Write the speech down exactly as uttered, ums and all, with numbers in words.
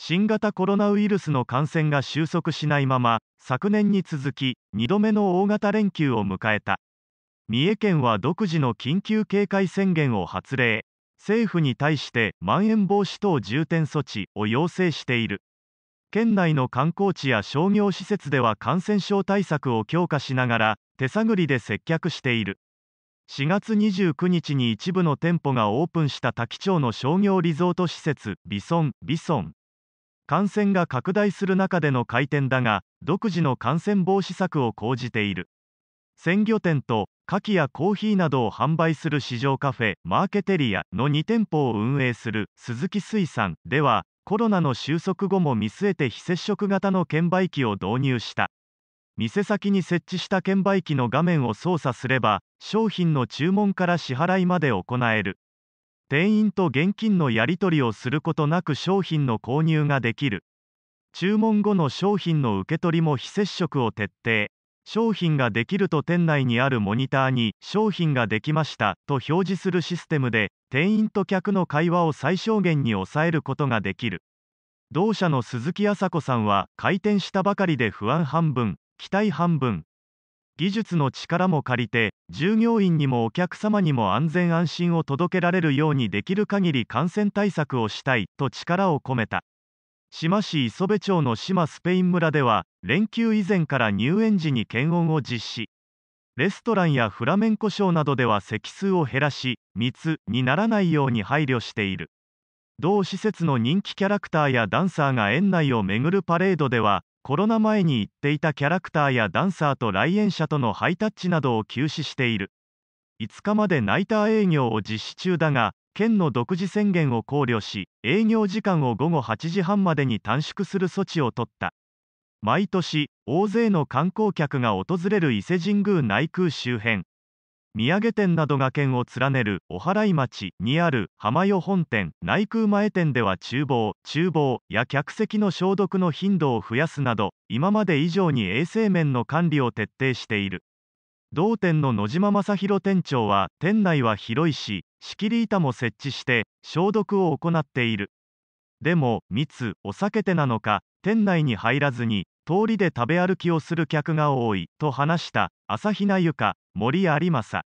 新型コロナウイルスの感染が収束しないまま、昨年に続きにどめの大型連休を迎えた。三重県は独自の緊急警戒宣言を発令。政府に対してまん延防止等重点措置を要請している。県内の観光地や商業施設では感染症対策を強化しながら手探りで接客している。しがつにじゅうくにちに一部の店舗がオープンした多気町の商業リゾート施設ビソン・ビソン。感染が拡大する中での開店だが、独自の感染防止策を講じている。鮮魚店と牡蠣やコーヒーなどを販売する市場カフェマーケテリアのにてんぽを運営する鈴木水産では、コロナの収束後も見据えて非接触型の券売機を導入した。店先に設置した券売機の画面を操作すれば、商品の注文から支払いまで行える。店員と現金のやり取りをすることなく商品の購入ができる。注文後の商品の受け取りも非接触を徹底。商品ができると店内にあるモニターに商品ができましたと表示するシステムで、店員と客の会話を最小限に抑えることができる。同社の鈴木麻子さんは、開店したばかりで不安半分、期待半分。技術の力も借りて、従業員にもお客様にも安全安心を届けられるようにできる限り感染対策をしたいと力を込めた。志摩市磯部町の志摩スペイン村では、連休以前から入園時に検温を実施。レストランやフラメンコショーなどでは席数を減らし、密にならないように配慮している。同施設の人気キャラクターやダンサーが園内を巡るパレードでは、コロナ前に行っていたキャラクターやダンサーと来園者とのハイタッチなどを休止している。いつかまでナイター営業を実施中だが、県の独自宣言を考慮し、営業時間をごごはちじはんまでに短縮する措置を取った。毎年、大勢の観光客が訪れる伊勢神宮内宮周辺。土産店などが県を連ねるお祓い町にある浜代本店内宮前店では厨房、厨房や客席の消毒の頻度を増やすなど、今まで以上に衛生面の管理を徹底している。同店の野島正弘店長は、店内は広いし、仕切り板も設置して消毒を行っている。でも、密を避けてなのか、店内に入らずに通りで食べ歩きをする客が多いと話した朝比奈由香、森有正。